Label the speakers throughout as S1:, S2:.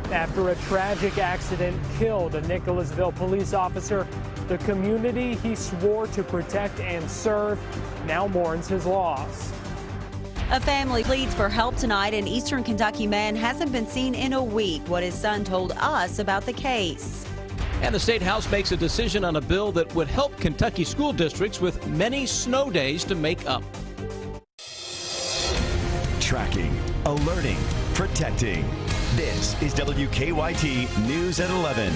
S1: After a tragic accident killed a Nicholasville police officer, the community he swore to protect and serve now mourns his loss.
S2: A family pleads for help tonight. An Eastern Kentucky man hasn't been seen in a week. What his son told us about the case.
S3: And the State House makes a decision on a bill that would help Kentucky school districts with many snow days to make up.
S4: Tracking, alerting, protecting. This is WKYT News at 11.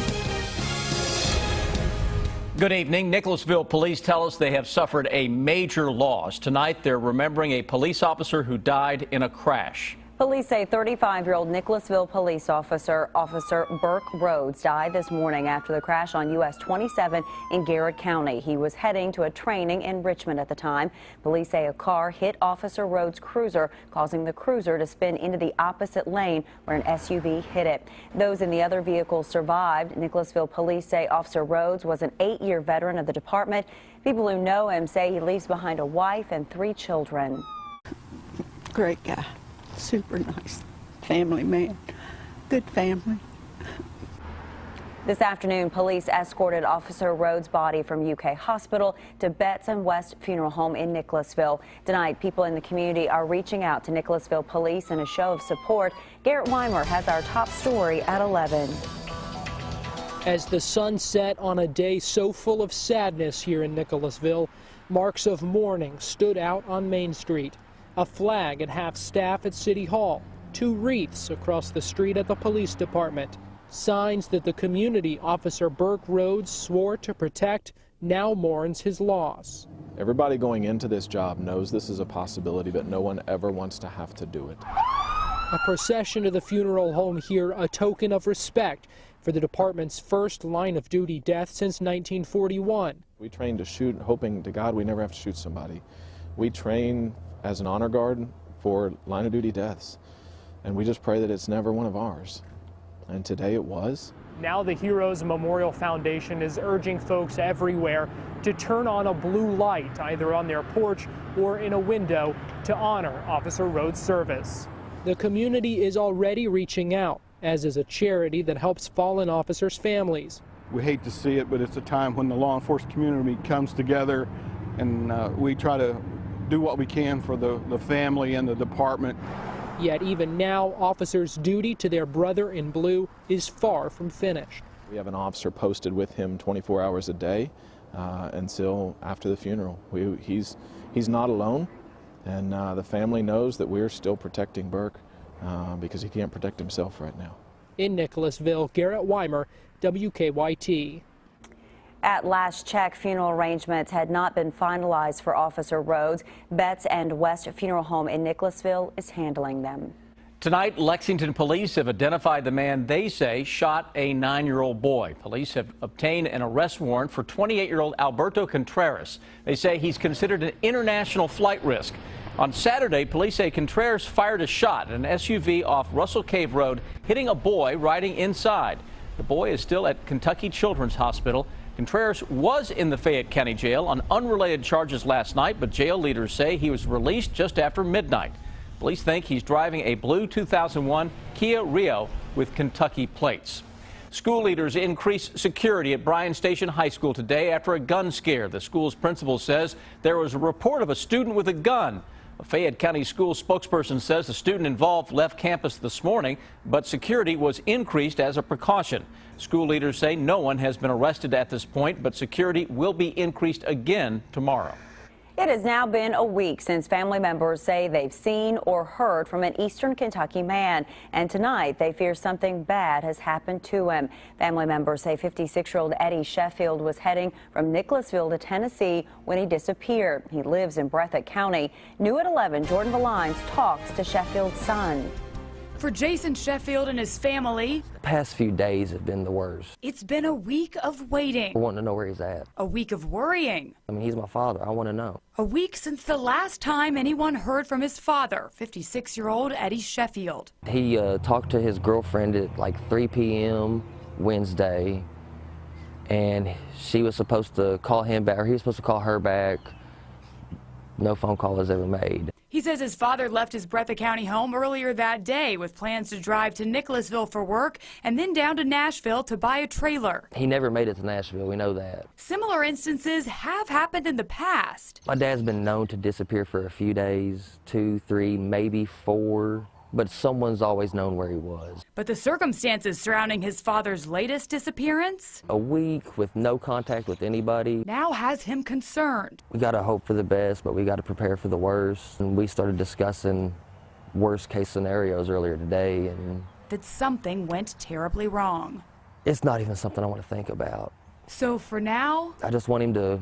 S3: Good evening. Nicholasville police tell us they have suffered a major loss. Tonight, they're remembering a police officer who died in a crash.
S2: Police say 35-year-old Nicholasville police officer Burke Rhodes died this morning after the crash on US 27 in Garrett County. He was heading to a training in Richmond at the time. Police say a car hit Officer Rhodes' cruiser, causing the cruiser to spin into the opposite lane where an SUV hit it. Those in the other vehicle survived. Nicholasville police say Officer Rhodes was an 8-year veteran of the department. People who know him say he leaves behind a wife and 3 children.
S5: Great guy. Super nice family man, good family.
S2: This afternoon, police escorted Officer Rhodes' body from UK Hospital to Betts and West Funeral Home in Nicholasville. Tonight, people in the community are reaching out to Nicholasville police in a show of support. Garrett Weimer has our top story at 11.
S1: As the sun set on a day so full of sadness here in Nicholasville, marks of mourning stood out on Main Street. A flag at half-staff at City Hall, 2 wreaths across the street at the police department, signs that the community Officer Burke Rhodes swore to protect now mourns his loss.
S6: Everybody going into this job knows this is a possibility, but no one ever wants to have to do it.
S1: A procession to the funeral home here, a token of respect for the department's first line-of-duty death since 1941.
S6: We train to shoot, hoping to God we never have to shoot somebody. We train as an honor guard for line-of-duty deaths, and we just pray that it's never one of ours. And today it was.
S1: Now the Heroes Memorial Foundation is urging folks everywhere to turn on a blue light, either on their porch or in a window, to honor Officer Rhodes' service. The community is already reaching out, as is a charity that helps fallen officers' families.
S7: We hate to see it, but it's a time when the law enforcement community comes together, and we try to do what we can for the family and the department.
S1: Yet even now, officers' duty to their brother in blue is far from finished.
S6: We have an officer posted with him 24 hours a day until after the funeral. He's not alone, and the family knows that we're still protecting Burke because he can't protect himself right now.
S1: In Nicholasville, Garrett Weimer, WKYT.
S2: At last check, funeral arrangements had not been finalized for Officer Rhodes. Betts and West Funeral Home in Nicholasville is handling them.
S3: Tonight, Lexington police have identified the man they say shot a 9-year-old boy. Police have obtained an arrest warrant for 28-year-old Alberto Contreras. They say he's considered an international flight risk. On Saturday, police say Contreras fired a shot at an SUV off Russell Cave Road, hitting a boy riding inside. The boy is still at Kentucky Children's Hospital. Contreras was in the Fayette County Jail on unrelated charges last night, but jail leaders say he was released just after midnight. Police think he's driving a blue 2001 Kia Rio with Kentucky plates. School leaders increased security at Bryan Station High School today after a gun scare. The school's principal says there was a report of a student with a gun. A Fayette County school spokesperson says the student involved left campus this morning, but security was increased as a precaution. School leaders say no one has been arrested at this point, but security will be increased again tomorrow.
S2: It has now been a week since family members say they've seen or heard from an Eastern Kentucky man, and tonight they fear something bad has happened to him. Family members say 56-year-old Eddie Sheffield was heading from Nicholasville to Tennessee when he disappeared. He lives in Breathitt County. New at 11, Jordan Valines talks to Sheffield's son.
S8: For Jason Sheffield and his family,
S9: the past few days have been the worst.
S8: It's been a week of waiting.
S9: I want to know where he's at.
S8: A week of worrying.
S9: I mean, he's my father. I want to know.
S8: A week since the last time anyone heard from his father, 56-year-old Eddie Sheffield.
S9: He talked to his girlfriend at like 3 p.m. Wednesday, and she was supposed to call him back, or he was supposed to call her back. No phone call was ever made.
S8: He He says his father left his Breathitt County home earlier that day with plans to drive to Nicholasville for work and then down to Nashville to buy a trailer.
S9: He never made it to Nashville, we know that.
S8: Similar instances have happened in the past.
S9: My dad's been known to disappear for a few days, 2, 3, maybe 4. But someone's always known where he was.
S8: But the circumstances surrounding his father's latest disappearance,
S9: A week with no contact with anybody.
S8: now has him concerned.
S9: We got to hope for the best, but we got to prepare for the worst. And we started discussing worst case scenarios earlier today, and
S8: That something went terribly wrong.
S9: it's not even something I want to think about.
S8: So for now,
S9: I just want him to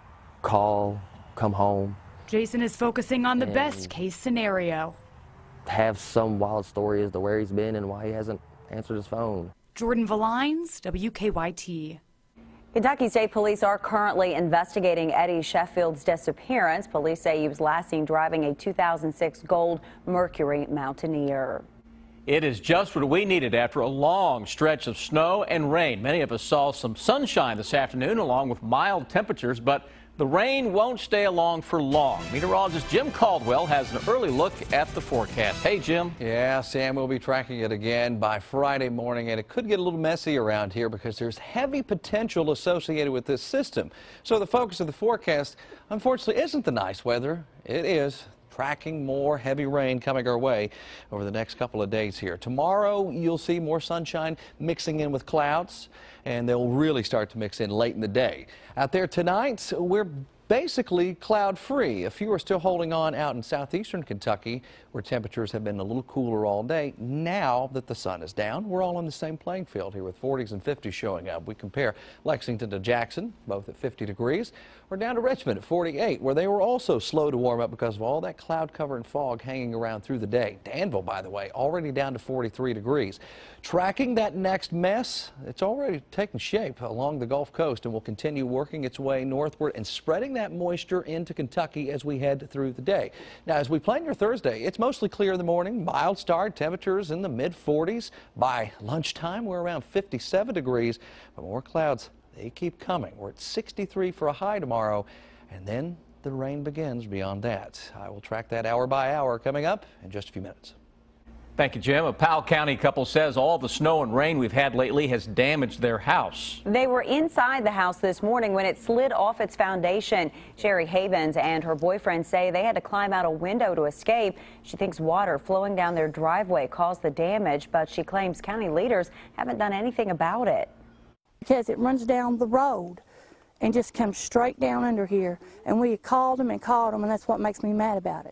S9: call, come home,
S8: Jason is focusing on the best case scenario.
S9: have some wild story as to where he's been and why he hasn't answered his phone.
S8: Jordan Valines, WKYT.
S2: Kentucky State Police are currently investigating Eddie Sheffield's disappearance. Police say he was last seen driving a 2006 gold Mercury Mountaineer.
S3: It is just what we needed after a long stretch of snow and rain. Many of us saw some sunshine this afternoon along with mild temperatures, but the rain won't stay along for long. Meteorologist Jim Caldwell has an early look at the forecast. Hey, Jim.
S10: Yeah, Sam, we'll be tracking it again by Friday morning, and it could get a little messy around here because there's heavy potential associated with this system. So the focus of the forecast, unfortunately, isn't the nice weather. It is tracking more heavy rain coming our way over the next couple of days here. Tomorrow, you'll see more sunshine mixing in with clouds, and they'll really start to mix in late in the day. Out there tonight, we're basically cloud-free. A few are still holding on out in southeastern Kentucky, where temperatures have been a little cooler all day. Now that the sun is down, we're all on the same playing field here with 40s and 50s showing up. We compare Lexington to Jackson, both at 50 degrees, or down to Richmond at 48, where they were also slow to warm up because of all that cloud cover and fog hanging around through the day. Danville, by the way, already down to 43 degrees. Tracking that next mess, it's already taking shape along the Gulf Coast and will continue working its way northward and spreading that moisture into Kentucky as we head through the day. Now, as we plan your Thursday, it's mostly clear in the morning, mild start, temperatures in the mid-40s. By lunchtime, we're around 57 degrees, but more clouds, they keep coming. We're at 63 for a high tomorrow, and then the rain begins beyond that. I will track that hour by hour coming up in just a few minutes.
S3: Thank you, Jim. A Powell County couple says all the snow and rain we've had lately has damaged their house.
S2: They were inside the house this morning when it slid off its foundation. Sherry Havens and her boyfriend say they had to climb out a window to escape. She thinks water flowing down their driveway caused the damage, but she claims county leaders haven't done anything about it.
S11: Because it runs down the road and just comes straight down under here. And we called them, and that's what makes me mad about it.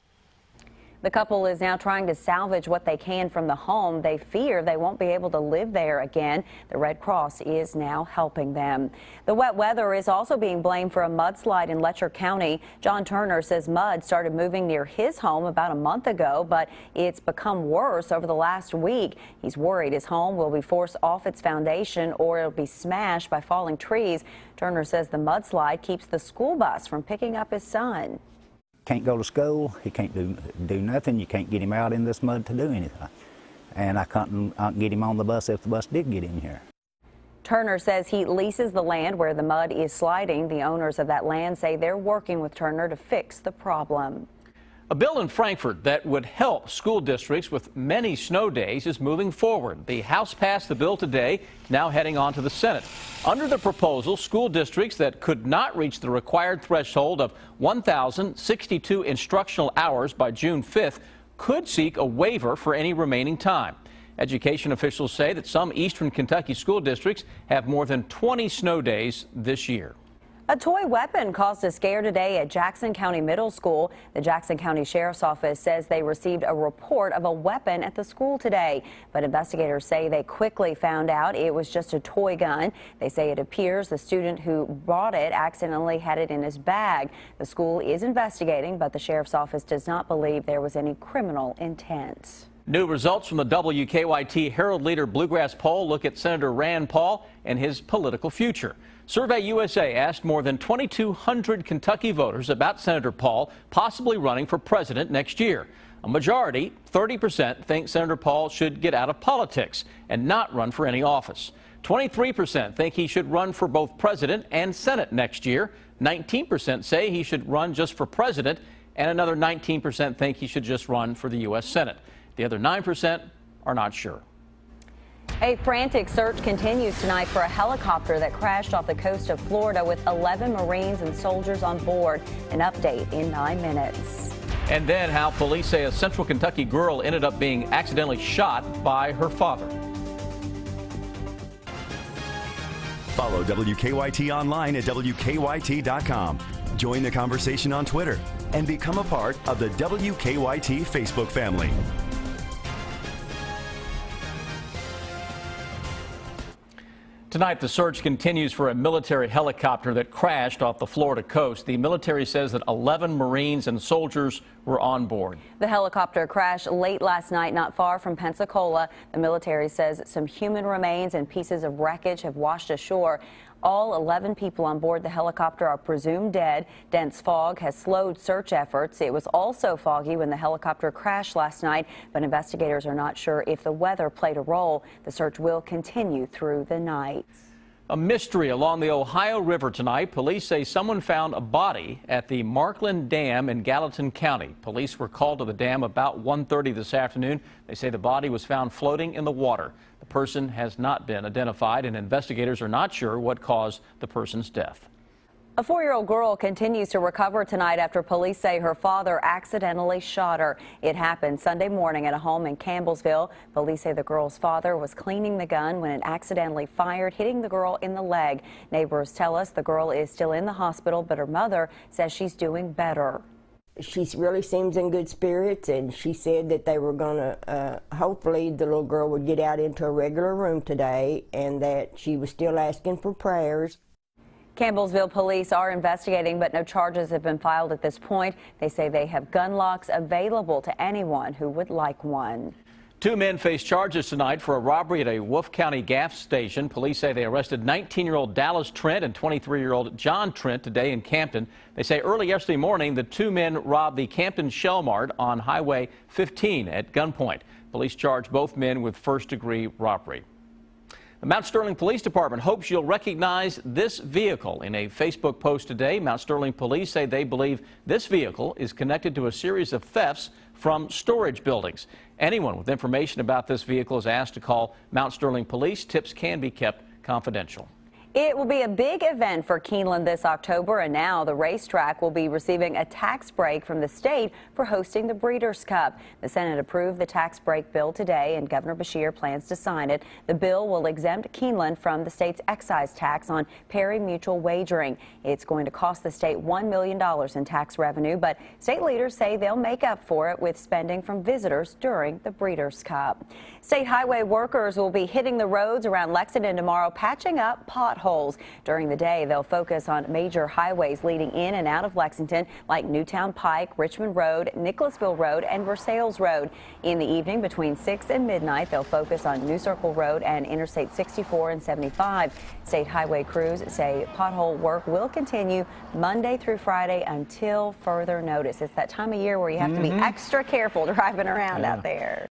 S2: The couple is now trying to salvage what they can from the home. They fear they won't be able to live there again. The Red Cross is now helping them. The wet weather is also being blamed for a mudslide in Letcher County. John Turner says mud started moving near his home about a month ago, but it's become worse over the last week. He's worried his home will be forced off its foundation or it'll be smashed by falling trees. Turner says the mudslide keeps the school bus from picking up his son.
S12: Can't go to school, he can't do nothing, you can't get him out in this mud to do anything. And I couldn't get him on the bus if the bus did get in here.
S2: Turner says he leases the land where the mud is sliding. The owners of that land say they're working with Turner to fix the problem.
S3: A bill in Frankfort that would help school districts with many snow days is moving forward. The House passed the bill today, now heading on to the Senate. Under the proposal, school districts that could not reach the required threshold of 1,062 instructional hours by June 5th could seek a waiver for any remaining time. Education officials say that some eastern Kentucky school districts have more than 20 snow days this year.
S2: A toy weapon caused a scare today at Jackson County Middle School. The Jackson County Sheriff's Office says they received a report of a weapon at the school today, but investigators say they quickly found out it was just a toy gun. They say it appears the student who bought it accidentally had it in his bag. The school is investigating, but the Sheriff's Office does not believe there was any criminal intent.
S3: New results from the WKYT Herald Leader Bluegrass poll look at Senator Rand Paul and his political future. Survey USA asked more than 2,200 Kentucky voters about Senator Paul possibly running for president next year. A majority, 30%, think Senator Paul should get out of politics and not run for any office. 23% think he should run for both president and Senate next year. 19% say he should run just for president, and another 19% think he should just run for the U.S. Senate. The other 9% are not sure.
S2: A frantic search continues tonight for a helicopter that crashed off the coast of Florida with 11 Marines and soldiers on board. An update in 9 minutes.
S3: And then how police say a Central Kentucky girl ended up being accidentally shot by her father.
S4: Follow WKYT online at WKYT.com. Join the conversation on Twitter and become a part of the WKYT Facebook family.
S3: Tonight, the search continues for a military helicopter that crashed off the Florida coast. The military says that 11 Marines and soldiers were on board.
S2: The helicopter crashed late last night not far from Pensacola. The military says some human remains and pieces of wreckage have washed ashore. All 11 people on board the helicopter are presumed dead. Dense fog has slowed search efforts. It was also foggy when the helicopter crashed last night, but investigators are not sure if the weather played a role. The search will continue through the night.
S3: A mystery along the Ohio River tonight. Police say someone found a body at the Markland Dam in Gallatin County. Police were called to the dam about 1:30 this afternoon. They say the body was found floating in the water. The person has not been identified, and investigators are not sure what caused the person's death.
S2: A 4-year-old girl continues to recover tonight after police say her father accidentally shot her. It happened Sunday morning at a home in Campbellsville. Police say the girl's father was cleaning the gun when it accidentally fired, hitting the girl in the leg. Neighbors tell us the girl is still in the hospital, but her mother says she's doing better.
S13: She really seems in good spirits, and she said that they were going to, hopefully the little girl would get out into a regular room today, and that she was still asking for prayers.
S2: Campbellsville police are investigating, but no charges have been filed at this point. They say they have gun locks available to anyone who would like one.
S3: 2 men face charges tonight for a robbery at a Wolfe County gas station. Police say they arrested 19-year-old Dallas Trent and 23-year-old John Trent today in Campton. They say early yesterday morning, the 2 men robbed the Campton Shell Mart on Highway 15 at gunpoint. Police charged both men with first-degree robbery. The Mount Sterling Police Department hopes you'll recognize this vehicle. In a Facebook post today, Mount Sterling Police say they believe this vehicle is connected to a series of thefts from storage buildings. Anyone with information about this vehicle is asked to call Mount Sterling Police. Tips can be kept confidential.
S2: It will be a big event for Keeneland this October, and now the racetrack will be receiving a tax break from the state for hosting the Breeders' Cup. The Senate approved the tax break bill today, and Governor Beshear plans to sign it. The bill will exempt Keeneland from the state's excise tax on pari-mutuel wagering. It's going to cost the state $1 million in tax revenue, but state leaders say they'll make up for it with spending from visitors during the Breeders' Cup. State highway workers will be hitting the roads around Lexington tomorrow, patching up potholes. During the day, they'll focus on major highways leading in and out of Lexington, like Newtown Pike, Richmond Road, Nicholasville Road, and Versailles Road. In the evening, between 6 and midnight, they'll focus on New Circle Road and Interstate 64 and 75. State highway crews say pothole work will continue Monday through Friday until further notice. It's that time of year where you have to be extra careful driving around out there.